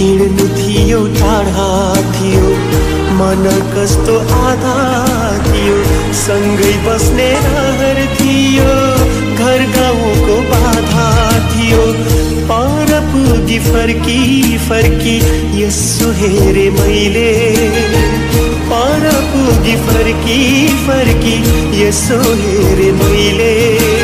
हिँड्नु थियो टाढा थियो, मन कस्तो आधा थियो, सँगै बस्ने रहर थियो, घर गाउँको बाधा थियो। पर पुगी फर्की यसो हेरे मैले, पर पुगी फर्की यसो हेरे मैले।